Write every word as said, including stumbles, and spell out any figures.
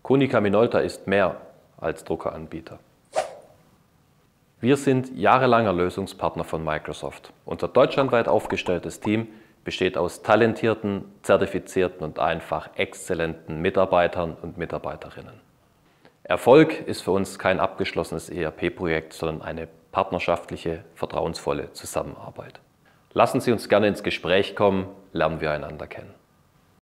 Konica Minolta ist mehr als Druckeranbieter. Wir sind jahrelanger Lösungspartner von Microsoft. Unser deutschlandweit aufgestelltes Team besteht aus talentierten, zertifizierten und einfach exzellenten Mitarbeitern und Mitarbeiterinnen. Erfolg ist für uns kein abgeschlossenes E R P-Projekt, sondern eine partnerschaftliche, vertrauensvolle Zusammenarbeit. Lassen Sie uns gerne ins Gespräch kommen, lernen wir einander kennen.